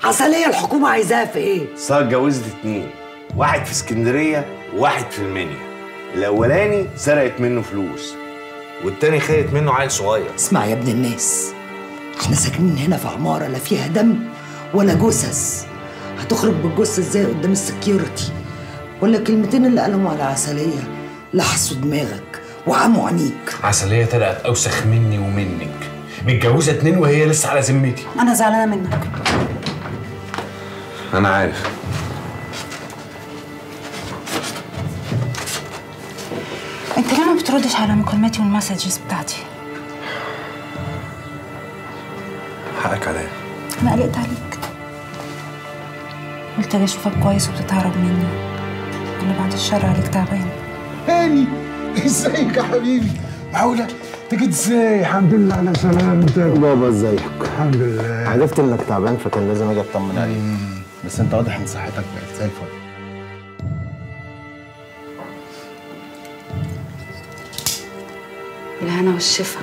عسلية الحكومة عايزاها في ايه؟ صار اتجوزت 2، واحد في اسكندرية وواحد في المنيا. الأولاني سرقت منه فلوس والتاني خدت منه عيل صغير. اسمع يا ابن الناس، احنا ساكنين هنا في عمارة لا فيها دم ولا جثث. هتخرج بالجثة ازاي قدام السكيورتي؟ ولا كلمتين اللي قالهم على عسلية لحسوا دماغك وعموا عينيك. عسلية طلعت أوسخ مني ومنك، متجوزة 2 وهي لسه على ذمتي. أنا زعلانة منك. أنا عارف. أنت ليه ما بتردش على مكالماتي والمسجز بتاعتي؟ حقك عليا. أنا قلقت عليك، قلت أجي أشوفك كويس وبتتهرب مني، ولا بعد الشر عليك تعبان. هاني ازيك يا حبيبي؟ معقولة؟ انت جيت ازاي؟ الحمد لله على سلامتك. بابا ازيك؟ الحمد لله. عرفت انك تعبان فكان لازم اجي اطمن عليك. بس انت واضح ان صحتك بقت زي الفل. بالهنا والشفا.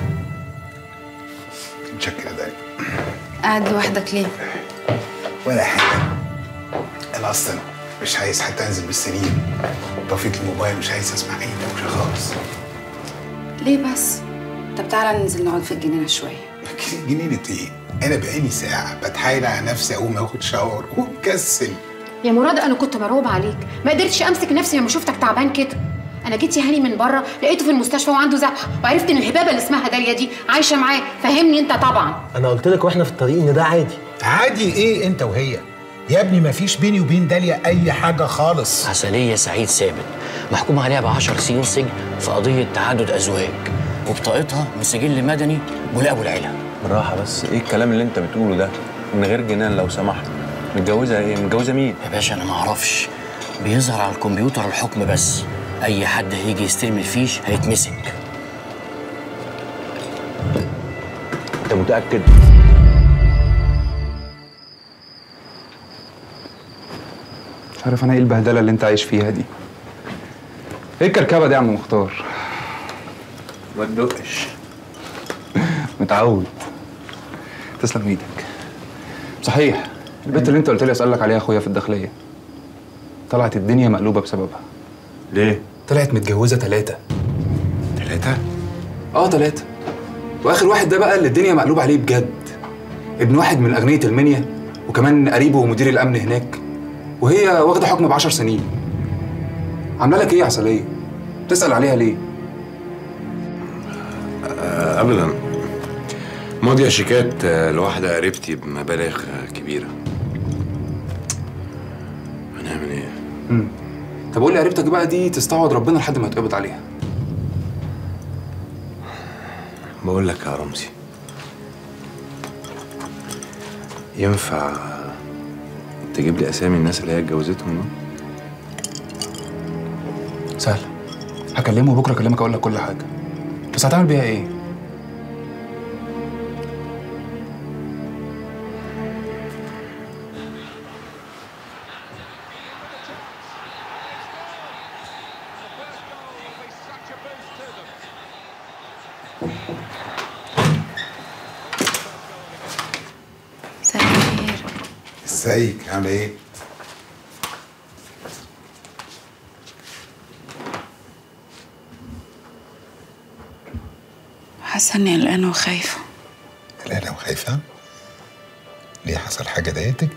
متشكر دايما. قاعد لوحدك ليه؟ ولا حاجة، انا اصلا مش عايز حتى انزل بالسرير. طفيت الموبايل، مش عايز اسمع اي دوشة خالص. ليه بس؟ طب تعالى ننزل نقعد في الجنينة شوية. جنينة ايه؟ انا بقالي ساعة بتحايل على نفسي اقوم اخد شاور ومكسل. يا مراد انا كنت مرعوب عليك، ما قدرتش امسك نفسي لما شفتك تعبان كده. انا جيت يا هاني من بره لقيته في المستشفى وعنده ذبحه، وعرفت ان الهبابه اللي اسمها داليا دي عايشه معاه. فهمني انت طبعا. انا قلت لك واحنا في الطريق ان ده عادي. عادي ايه انت وهي؟ يا ابني مفيش بيني وبين داليا اي حاجة خالص. عسلية سعيد ثابت محكوم عليها ب10 سنين سجن في قضية تعدد أزواج، وبطاقتها من سجل مدني بولاء أبو العيلة. بالراحة بس، إيه الكلام اللي أنت بتقوله ده؟ من غير جنان لو سمحت. متجوزة إيه؟ متجوزة مين؟ يا باشا أنا معرفش، بيظهر على الكمبيوتر الحكم بس. أي حد هيجي يستلم الفيش هيتمسك. أنت متأكد؟ مش عارف انا ايه البهدله اللي انت عايش فيها دي. ايه الكركبه دي يا عم مختار؟ ما تدقش. متعود. تسلم ايدك. صحيح البنت اللي انت قلت لي اسالك عليها اخويا في الداخليه، طلعت الدنيا مقلوبه بسببها. ليه؟ طلعت متجوزه 3. 3؟ 3. واخر واحد ده بقى اللي الدنيا مقلوبه عليه بجد. ابن واحد من اغنيه المنيا، وكمان قريبه ومدير الامن هناك، وهي واخده حكم ب10 سنين. عامله لك ايه يا عسليه؟ تسال عليها ليه؟ أبدا، ماضية شيكات لواحدة قريبتي بمبالغ كبيرة. هنعمل ايه؟ طب قول لي قريبتك بقى دي تستعوض ربنا لحد ما يتقبض عليها. بقول لك يا رمزي، ينفع تجيب لي اسامي الناس اللي هي اتجوزتهم دول؟ سهل، هكلمه بكره، اكلمك اقول لك كل حاجه. بس هتعمل بيها ايه؟ مساء الخير. ازيك؟ عاملة ايه؟ حاسة اني قلقانة وخايفة. قلقانة وخايفة؟ ليه، حصل حاجة ضايقتك؟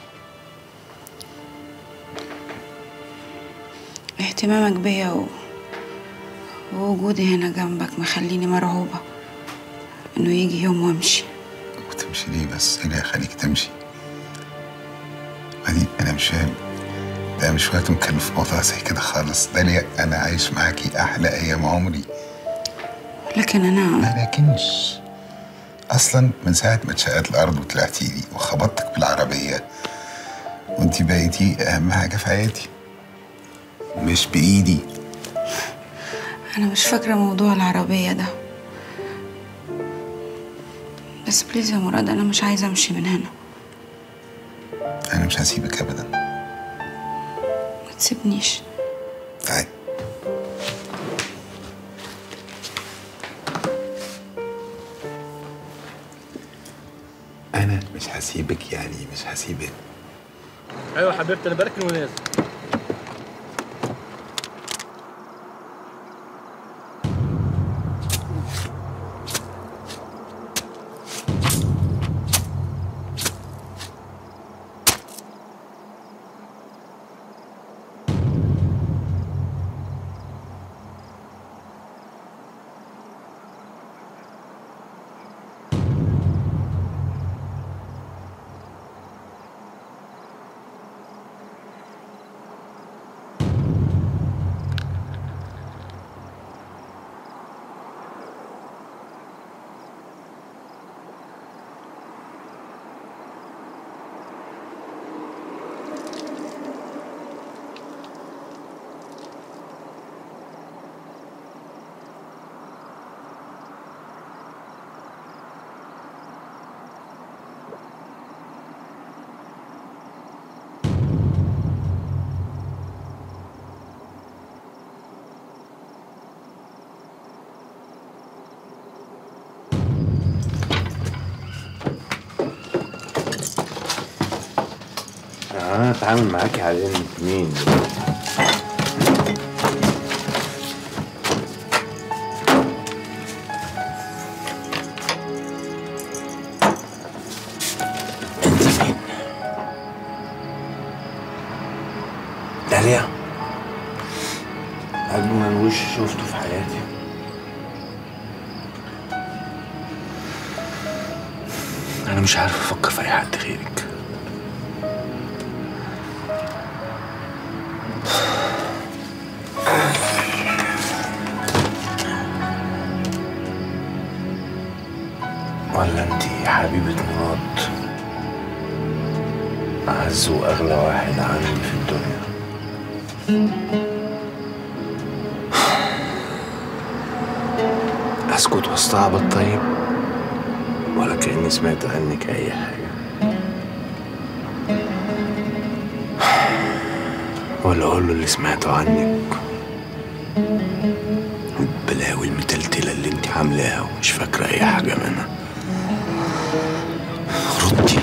اهتمامك بيا ووجودي هنا جنبك مخليني مرعوبة انه يجي يوم وامشي. وتمشي ليه بس؟ ايه اللي هيخليك تمشي؟ بعدين انا مش فاهم، ده مش وقت نتكلم في موضوع زي كده خالص. داليا انا عايش معاكي احلى ايام عمري. لكن انا ما لكنش اصلا من ساعه ما اتشقت الارض وطلعتي لي وخبطتك بالعربيه وانتي بقيتي اهم حاجه في حياتي، مش بايدي. انا مش فاكره موضوع العربيه ده، بس بليز يا مراد انا مش عايزه امشي من هنا. انا مش هسيبك ابدا. ما تسيبنيش. تعالي. انا مش هسيبك، يعني مش هسيبك. ايوه حبيبتي انا بركن ونازل. انا اتعامل معاكي على انك مين؟ انت مين؟ داليا، اجمل وش شفته في حياتي. انا مش عارف افكر في اي حد غيرك. ولا انتي حبيبة مراد، أعز وأغلى واحد عندي في الدنيا. أسكت واستعبط طيب، ولا كأني سمعت عنك أي حاجة، ولا أقول له اللي سمعته عنك والبلاوي المتلتلة اللي انتي عاملاها ومش فاكرة أي حاجة منها. ردي.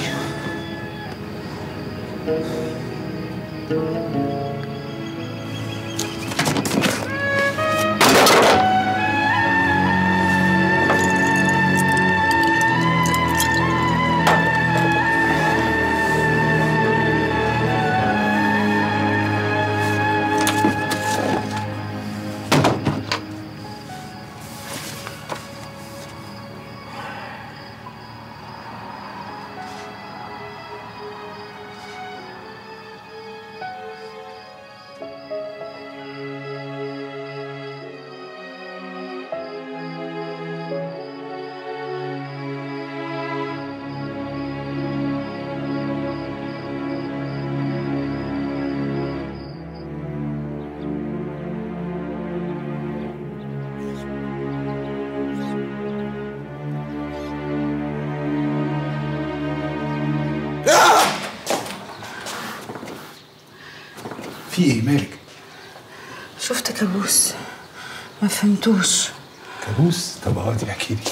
في ايه مالك؟ شفت كابوس ما فهمتوش. كابوس؟ طب اقعدي احكي لي.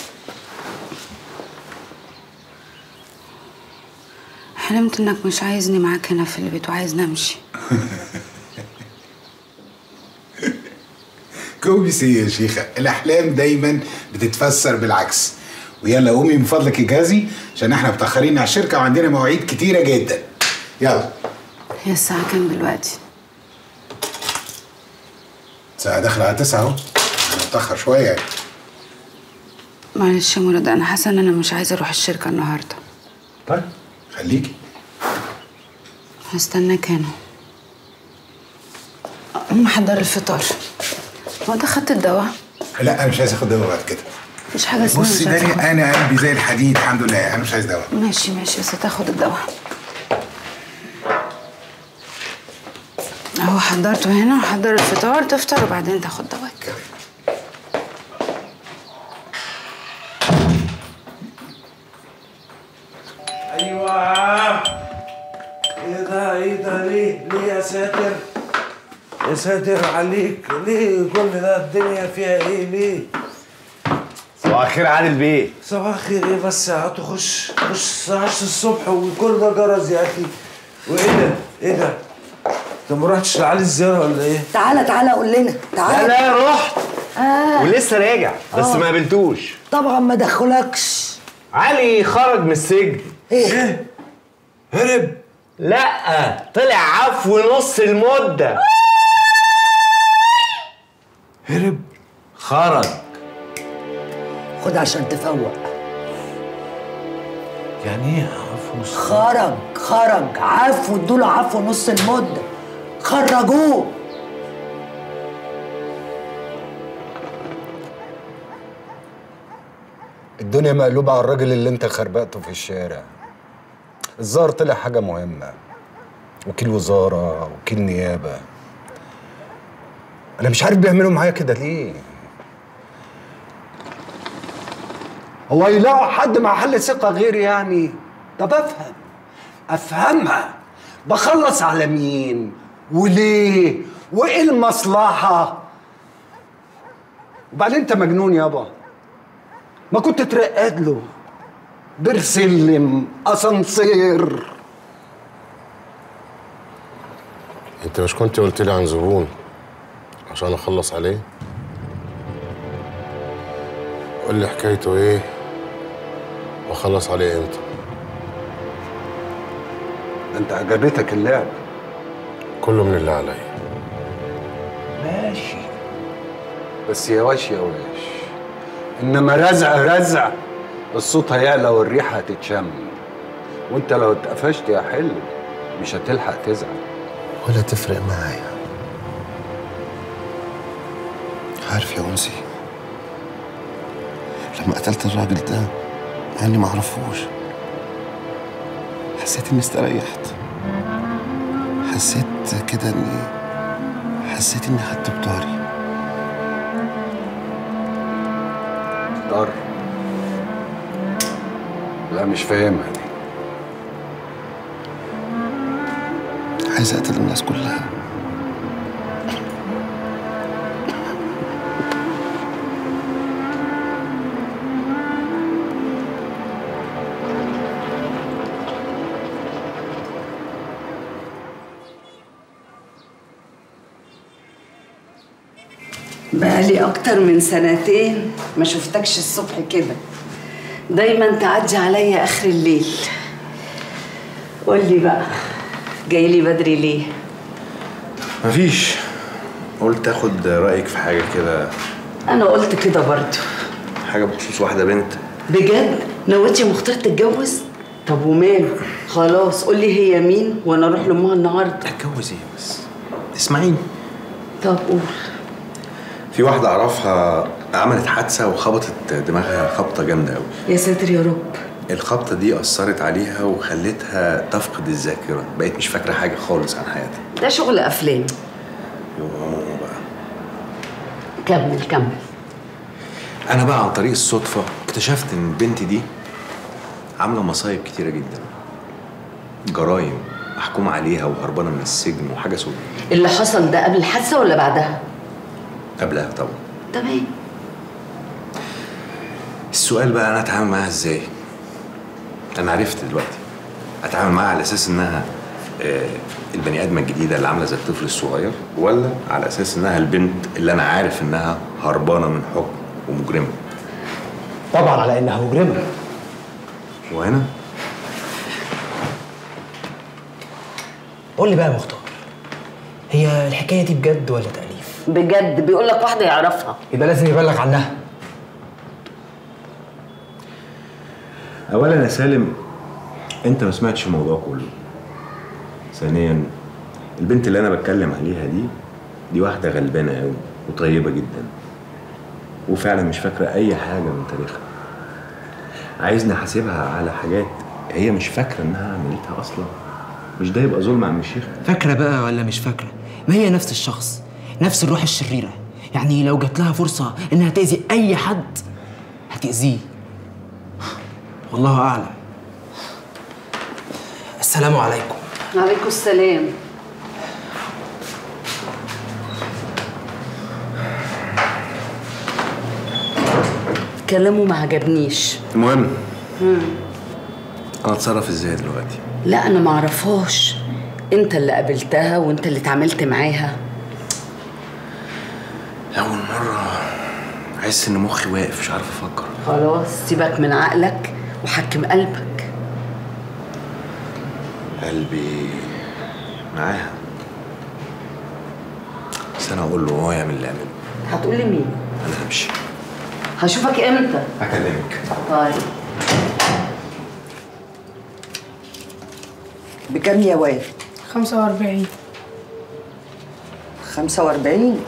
حلمت انك مش عايزني معاك هنا في البيت وعايزني امشي. كوبيس ايه يا شيخه؟ الاحلام دايما بتتفسر بالعكس. ويلا قومي من فضلك اجهزي عشان احنا متاخرين على الشركه وعندنا مواعيد كتيره جدا. يلا. هي الساعه كام دلوقتي؟ الساعه داخله على 9 اهو. انا متاخر شويه يعني. معلش يا مراد، انا حاسه ان انا مش عايزه اروح الشركه النهارده. طيب خليكي. هستناك هنا. قوم حضر الفطار. هو انت خدت الدواء؟ لا انا مش عايز اخد دواء بعد كده. مفيش حاجه اسمها بصي داليا، انا قلبي زي الحديد الحمد لله، انا مش عايز دواء. ماشي بس هتاخد الدواء. اهو حضرته هنا وحضر الفطار، تفطر وبعدين تاخد دواك. ايوه. ايه ده ليه يا ساتر؟ يا ساتر عليك، ليه كل ده؟ الدنيا فيها ايه ليه؟ صباح صباح الخير عادل بيه. صباح الخير ايه بس يا عطو؟ خش الساعة 10 الصبح وكل ده جرس يا اخي. وايه ده؟ ايه ده؟ انت ما رحتش لعلي الزيارة ولا ايه؟ تعالى قول لنا. تعالى. لا رحت ولسه راجع بس ما قابلتوش. طبعا ما دخلكش. علي خرج من السجن. ايه؟ هرب؟ لا طلع عفو نص المدة. هرب؟ خرج. خد عشان تفوق. يعني ايه عفو نص؟ خرج عفو، ادوله عفو نص المدة. خرجوه. الدنيا مقلوبة على الراجل اللي انت خربقته في الشارع. الظاهر طلع حاجة مهمة، وكيل وزارة وكيل نيابة. أنا مش عارف بيعملوا معايا كده ليه؟ هو يلاقوا حد محل ثقة غيري يعني؟ طب أفهمها. بخلص على مين؟ وليه؟ وإيه المصلحة؟ وبعدين أنت مجنون يابا. ما كنت ترقد له بير سلم اسانسير. انت مش كنت قلت لي عن زبون عشان اخلص عليه؟ قول لي حكايته ايه واخلص عليه امتى؟ انت عجبتك اللعب؟ كله من اللي عليا. ماشي بس يا واش انما رزع الصوت هيعلى والريحه هتتشم، وانت لو اتقفشت يا حلو مش هتلحق تزعل. ولا تفرق معايا. عارف يا أنسي، لما قتلت الراجل ده مع اني معرفوش حسيت اني استريحت. حسيت اني خدت بطاري. طار؟ لا مش فاهمها دي. عايز اقتل الناس كلها. بقالي أكتر من سنتين ما شفتكش الصبح كده، دايما تعدي عليا آخر الليل. قولي بقى، جايلي بدري ليه؟ مفيش، قلت اخد رأيك في حاجة كده. أنا قلت كده برضو. حاجة بخصوص واحدة بنت. بجد؟ نويتي يا مختار تتجوز؟ طب وماله؟ خلاص قولي هي مين وأنا أروح لأمها النهاردة. اتجوز ايه بس؟ اسمعيني. طب قول. في واحدة أعرفها عملت حادثة وخبطت دماغها خبطة جامدة أوي. يا ساتر يا رب. الخبطة دي أثرت عليها وخلتها تفقد الذاكرة، بقت مش فاكرة حاجة خالص عن حياتها. ده شغل أفلام. يوه بقى. كمل. أنا بقى عن طريق الصدفة اكتشفت إن البنت دي عاملة مصايب كتيرة جدا، جرايم محكوم عليها وهربانة من السجن وحاجة سودة. اللي حصل ده قبل الحادثة ولا بعدها؟ قبلها طبعا. تمام. السؤال بقى أنا أتعامل معاها إزاي؟ أنا عرفت دلوقتي أتعامل معاها على أساس إنها البني آدمة الجديدة اللي عاملة زي الطفل الصغير، ولا على أساس إنها البنت اللي أنا عارف إنها هربانة من حكم ومجرمة؟ طبعا على إنها مجرمة. وهنا؟ قول لي بقى يا مختار، هي الحكاية دي بجد ولا تأليف؟ بجد، بيقول لك واحدة يعرفها. يبقى لازم يبلغ عنها. أولا يا سالم، أنت ما سمعتش الموضوع كله. ثانيا، البنت اللي أنا بتكلم عليها دي واحدة غلبانة أوي وطيبة جدا، وفعلا مش فاكرة أي حاجة من تاريخها. عايزني أحاسبها على حاجات هي مش فاكرة إنها عملتها أصلا. مش ده يبقى ظلم عم الشيخ؟ فاكرة بقى ولا مش فاكرة؟ ما هي نفس الشخص، نفس الروح الشريرة. يعني لو جات لها فرصة إنها تأذي أي حد هتأذيه. والله أعلم. السلام عليكم. وعليكم السلام. كلامه ما عجبنيش. المهم انا اتصرف ازاي دلوقتي؟ لا انا ما اعرفهاش، انت اللي قابلتها وانت اللي اتعاملت معاها. اول مره احس ان مخي واقف مش عارف افكر. خلاص سيبك من عقلك وحكم قلبك. قلبي معاها، بس انا هقول له وهو يعمل اللي يعمله. هتقول لي مين؟ انا همشي. هشوفك امتى؟ هكلمك. طيب. بكام يا واد؟ 45. 45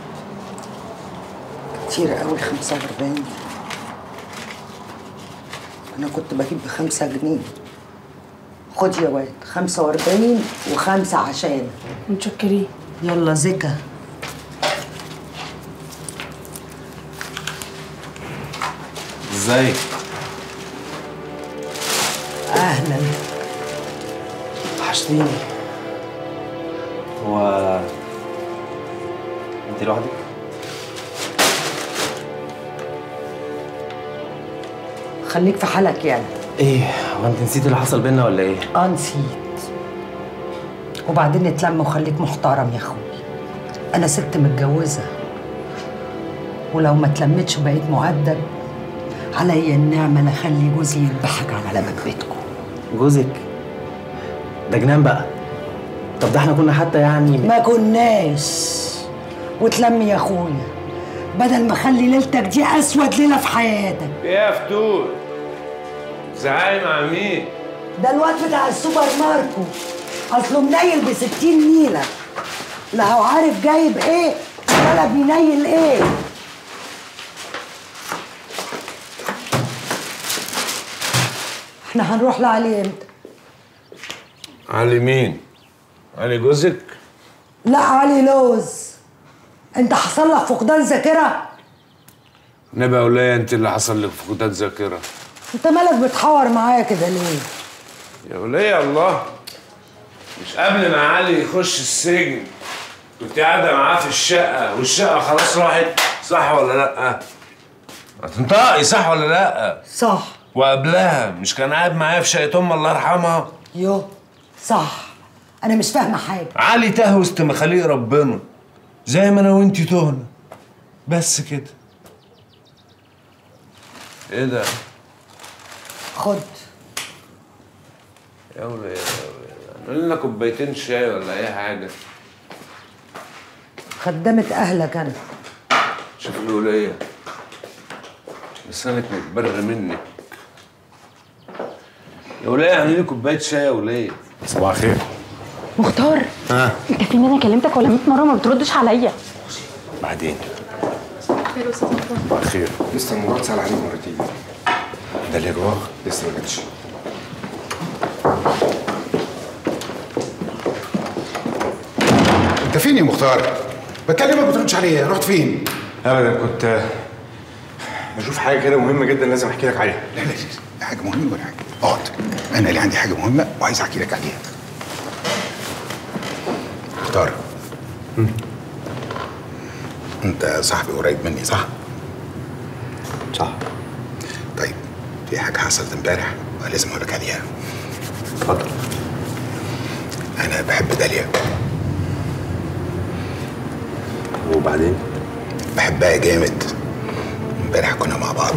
كتير قوي. 45 انا كنت بجيب ب5 جنيه. خد يا واد 45 و5 عشان. متشكرين. يلا زكا. ازيك؟ اهلا. وحشتيني. هو انت لوحدك؟ خليك في حالك يعني. ايه هو انت نسيت اللي حصل بينا ولا ايه؟ نسيت. وبعدين اتلم وخليك محترم يا اخوي. انا ست متجوزه، ولو ما اتلمتش وبقيت مؤدب عليا النعمه انا اخلي جوزي يذبحك على باب بيتكم. جوزك ده جنان بقى. طب ده احنا كنا حتى يعني ما كناش. وتلم يا اخويا بدل ما اخلي ليلتك دي اسود ليله في حياتك. ايه يا فتوح؟ زعاي مع مين؟ ده الواد بتاع السوبر ماركو، اصله منيل ب60 نيله، لا هو عارف جايب ايه ولا بينيل ايه. احنا هنروح لعلي امتى؟ علي مين؟ علي جوزك؟ لا علي لوز. انت حصل لك فقدان ذاكره؟ نبقى ولايه انت اللي حصل لك فقدان ذاكره. انت مالك بتحور معايا كده ليه؟ يا ولية الله، مش قبل ما علي يخش السجن كنت قاعدة معاه في الشقة والشقة خلاص راحت، صح ولا لأ؟ هتنطقي صح ولا لأ؟ صح. وقبلها مش كان قاعد معايا في شقة أم الله يرحمها؟ يو صح. أنا مش فاهمة حاجة. علي تاه وسط مخاليق ربنا زي ما أنا وأنتي تهنا، بس كده. إيه ده؟ خد. يا ولية اعمل لنا كوبايتين شاي ولا اي حاجه. خدمة اهلك انا. شوف الولية لسانك متبر منك. يا ولية اعملي لي كوبايه شاي يا ولية. صباح الخير. مختار. انت فين؟ انا كلمتك ولا 100 مره ما بتردش عليا. بعدين. خير يا استاذ مختار. صباح الخير. لسه مراد سأل عليك مرتين. ده اللي جواه لسه ما جاتش. انت فين يا مختار؟ بكلمك ما بتردش عليا، رحت فين؟ ابدا كنت بشوف حاجه كده مهمه جدا لازم احكي لك عليها. لا لا لا حاجه مهمه ولا حاجه. اقعد، انا اللي عندي حاجه مهمه وعايز احكي لك عليها. مختار. انت صاحبي قريب مني صح؟ صح. طيب في حاجه حصلت امبارح ولازم اقول لك عليها. اتفضل. انا بحب داليا. وبعدين؟ بحبها جامد. امبارح كنا مع بعض.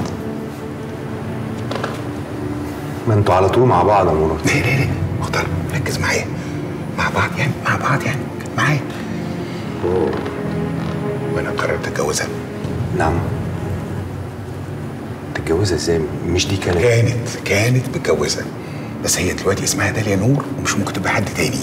ما انتوا على طول مع بعض يا مراد. ليه ليه ليه؟ مختار ركز معايا. مع بعض يعني مع بعض يعني معايا. اوه. وانا قررت اتجوزها. نعم. تتجوزها ازاي؟ مش دي كانت متجوزة، بس هي دلوقتي اسمها داليا نور ومش ممكن تبقى حد تاني.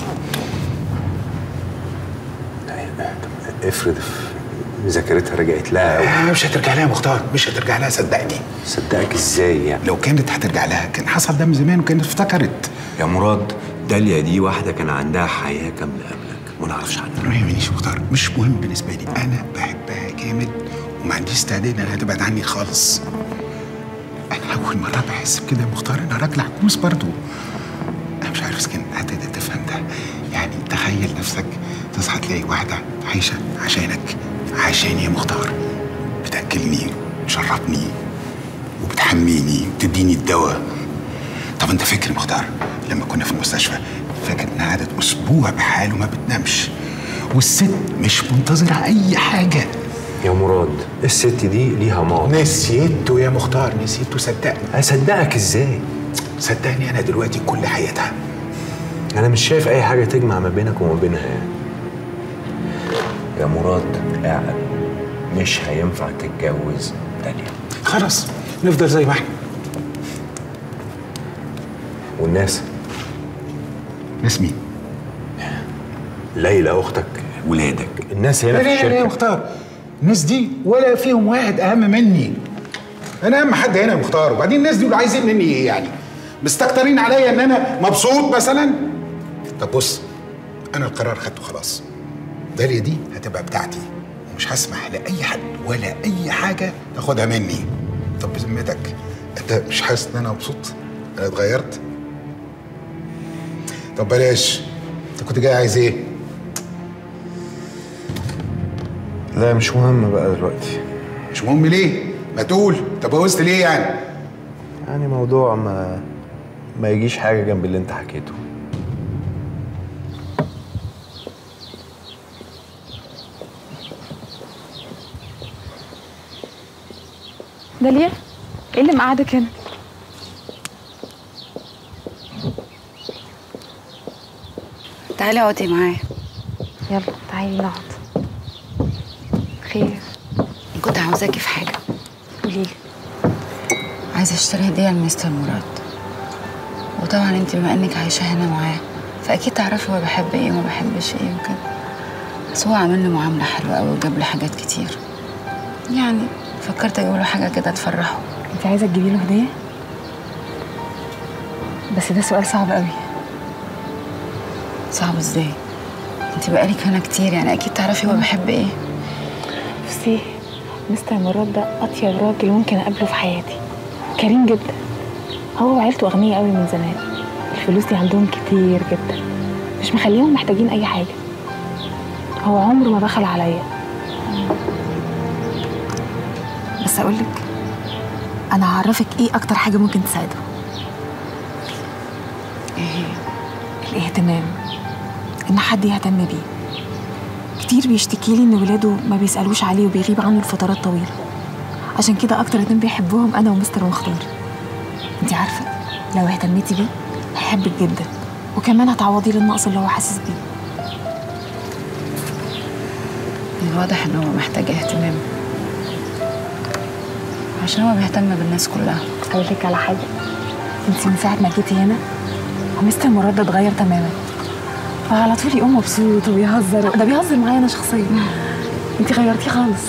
طب افرض ذاكرتها رجعت لها مش هترجع لها يا مختار، مش هترجع لها صدقني. صدقك ازاي يعني؟ لو كانت هترجع لها كان حصل ده من زمان وكانت افتكرت. يا مراد داليا دي واحدة كان عندها حياة كاملة قبلك ما نعرفش عنها. ما يهمنيش مختار، مش مهم بالنسبة لي. أنا بحبها جامد وما عنديش استعداد إنها تبعد عني خالص. أنا أول مرة بحس بكده يا مختار. أنا راجل عجوز برضه. أنا مش عارف إذا هتقدر تفهم ده. يعني تخيل نفسك تصحى تلاقي واحدة عايشة عشانك، عشاني يا مختار، بتأكلني، تشربني، وبتحميني وتديني الدواء. طب انت فاكر مختار لما كنا في المستشفى؟ فاكر انها قعدت اسبوع بحاله ما بتنامش، والست مش منتظره اي حاجه. يا مراد الست دي ليها ماضي. نسيته يا مختار، نسيته، صدقني. اصدقك ازاي؟ صدقني انا دلوقتي كل حياتها. انا مش شايف اي حاجه تجمع ما بينك وما بينها يعني. يا مراد اعقل، مش هينفع تتجوز داليا. خلاص نفضل زي ما احنا. والناس؟ ناس مين؟ ليلى اختك، ولادك، الناس هنا في الشركه. ليه يا مختار؟ الناس دي ولا فيهم واحد اهم مني. انا اهم حد هنا يا مختار. وبعدين الناس دول عايزين مني ايه يعني؟ مستكترين عليا ان انا مبسوط مثلا؟ طب بص، انا القرار خدته خلاص. داليا دي هتبقى بتاعتي، ومش هسمح لاي حد ولا اي حاجه تاخدها مني. طب بذمتك انت مش حاسس ان انا مبسوط؟ انا اتغيرت؟ طب بلاش، انت كنت جاي عايز ايه؟ لا مش مهم بقى دلوقتي. مش مهم ليه؟ ما تقول، طب اتجوزت ليه يعني؟ يعني موضوع ما يجيش حاجه جنب اللي انت حكيته. داليا، ايه اللي مقعدك هنا؟ تعالي اقعدي معايا. يلا تعالي نقعد. خير؟ كنت عاوزاكي في حاجه. قوليلي. عايزه اشتري هديه لمستر مراد، وطبعا انت بما انك عايشه هنا معاه فاكيد تعرفي هو بحب ايه وما بحبش ايه وكده. بس هو عامل لي معامله حلوه قوي وجاب لي حاجات كتير، يعني فكرت اجيب له حاجه كده تفرحه. انت عايزه تجيبي له هديه؟ بس ده سؤال صعب قوي. صعب ازاي؟ انت بقالك هنا كتير، يعني اكيد تعرفي هو بحب ايه. بصي، مستر مراد ده اطيب راجل ممكن اقابله في حياتي. كريم جدا. هو وعيلته اغنياء قوي من زمان. الفلوس دي عندهم كتير جدا، مش مخليهم محتاجين اي حاجه. هو عمره ما بخل عليا. بس اقولك، انا هعرفك ايه اكتر حاجه ممكن تساعده. ايه هي؟ الاهتمام، ان حد يهتم بيه. كتير بيشتكي لي ان ولاده ما بيسالوش عليه وبيغيب عنه لفترات طويله. عشان كده اكتر اتنين بيحبوهم انا ومستر مختار. انت عارفه لو اهتميتي بيه هيحبك جدا، وكمان هتعوضي له النقص اللي هو حاسس بيه. من الواضح ان هو محتاج اهتمام، عشان هو بيهتم بالناس كلها. اقول لك على حاجه، انت من ساعه ما جيتي هنا ومستر مراد ده اتغير تماما. فعلى طول يقوم مبسوط وبيهزر، ده بيهزر معايا انا شخصيا. انت غيرتيه خالص.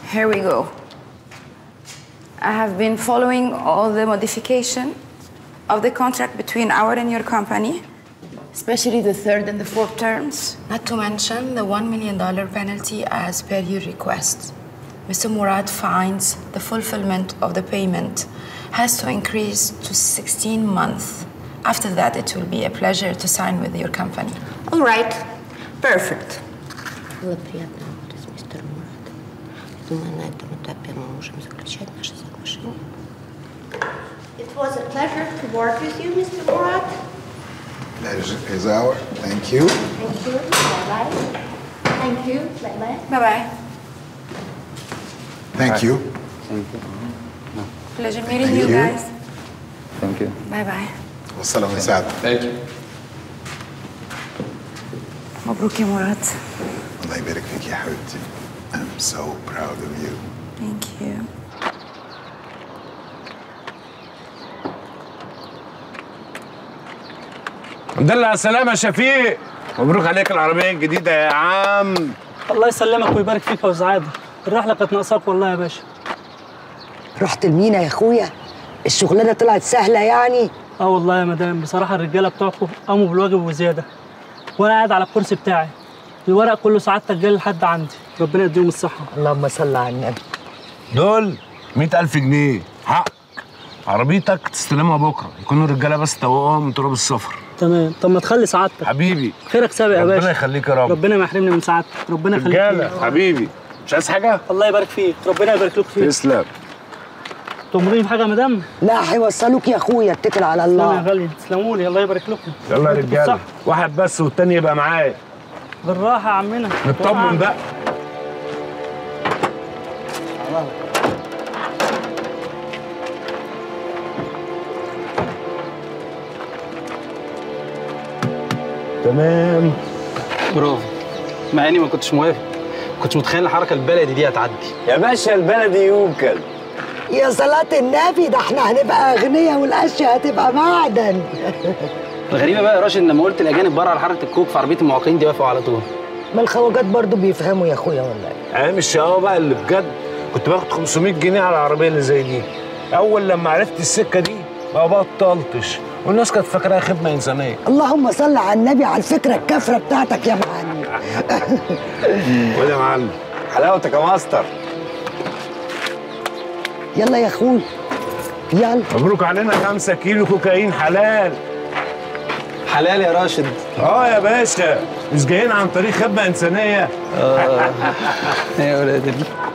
Here we go. I have been following all the modification of the contract between our and your company, especially the third and the fourth terms, not to mention the $1 million penalty as per your request. Mr. Murad finds the fulfillment of the payment has to increase to 16 months. After that, it will be a pleasure to sign with your company. All right. Perfect. Было приятно работать с мистером Мурадом. Думаю, на этом этапе мы можем заключать наши соглашения. It was a pleasure to work with you, Mr. Murad. Pleasure is ours. Thank you. Thank you. Bye-bye. Thank you. Bye-bye. Bye-bye. Thank you. Thank you. Pleasure meeting you guys. Thank you. Bye-bye. والسلام يا سعد. Thank you. مبروك يا مراد. الله يبارك فيك يا حبيبتي. I'm so proud of you. Thank you. الحمد لله على السلامة يا شفيق. مبروك عليك العربية الجديدة يا عم. الله يسلمك ويبارك فيك يا أستاذ عادل. الرحلة كانت ناقصاك والله يا باشا. رحت المينا يا اخويا؟ الشغلانه طلعت سهله يعني؟ اه والله يا مدام، بصراحة الرجالة بتوعكم قاموا بالواجب وزيادة. وأنا قاعد على الكرسي بتاعي. الورق كله سعادتك جاي لحد عندي، ربنا يديهم الصحة. اللهم صل على النبي. دول 100,000 جنيه حق. عربيتك تستلمها بكرة، يكونوا الرجالة بس توقعهم من تراب السفر. تمام، طب ما تخلي سعادتك. حبيبي. خيرك سابق يا باشا. ربنا يخليك يا رب. ربنا ما يحرمني من سعادتك، ربنا يخليك. رجالة حبيبي، مش عايز حاجة؟ الله يبارك فيك، ربنا يبارك لك فيك. تسلم. تأمريني بحاجة يا مدام؟ لا هيوصلوك يا اخويا، اتكل على الله. يا غالي، تسلموا لي، الله يبارك لكم. يلا يا رجالة، واحد بس والتاني يبقى معايا. بالراحة يا عمنا. نطمن بقى. تمام. برافو. مع اني ما كنتش موافق، ما كنتش متخيل الحركه البلدي دي هتعدي. يا باشا البلدي يوكل. يا صلاة النبي، ده احنا هنبقى اغنياء والاشياء هتبقى معدن. الغريبه بقى يا راشد لما قلت الاجانب بره على حركه الكوك في عربيه المعاقين دي وافقوا على طول. ما الخواجات برضو بيفهموا يا اخويا والله. ايام الشقاوه بقى اللي بجد كنت باخد 500 جنيه على العربيه اللي زي دي. اول لما عرفت السكه دي ما بطلتش، والناس كانت فاكراها خدمه انسانيه. اللهم صل على النبي على الفكره الكافره بتاعتك يا معلم. وده يا معلم حلاوتك يا ماستر. يلا يا اخوي يلا. مبروك علينا 5 كيلو كوكايين حلال. حلال يا راشد. يا باشا، مش جايين عن طريق خدمه انسانيه. يا ولاد